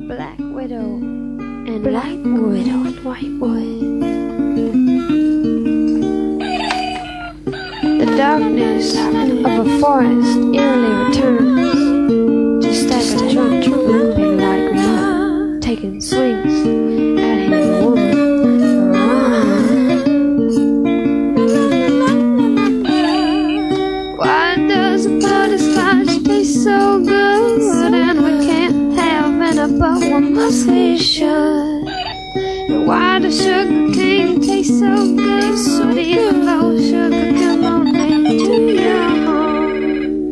Black widow and white wood. The darkness of a forest eerily returns, just as a drunk looping like mud, taking swings at his woman. Why does a butterscotch taste so good, and we can't have any but one must we should? Why does sugar cane taste so good, even though sugar can only do your harm?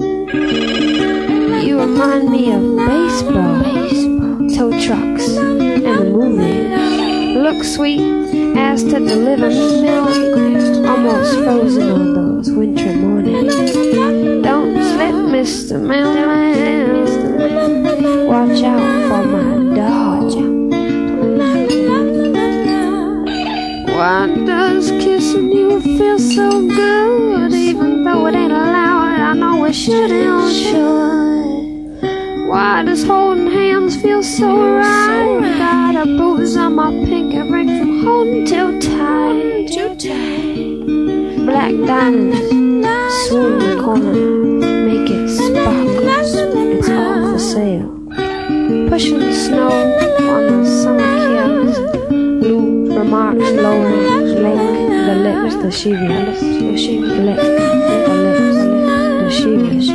You remind me of baseball, tow trucks, and the movies. Look sweet as to deliver milk, almost frozen on those wintry mornings. Don't slip, Mr. Mailman. Watch out for my dog. Why does kissing you feel so good, even though it ain't allowed? I know it should. Why does holding hands feel so right? Got a bruise on my pinky ring from holding too tight. Black diamonds swoon the corner, make it sparkle. It's all for sale. Pushing the snow on the summer kiss. Blue remarks lowering the lips that she lips, the she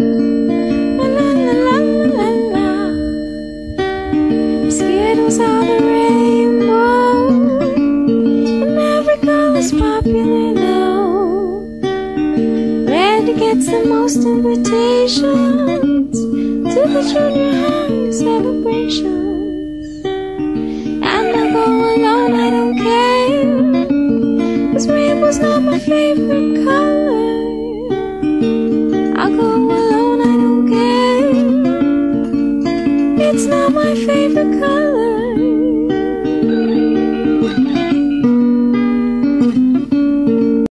Skittles are the rainbow, and every girl is popular now. Red gets the most invitations to the junior high celebration.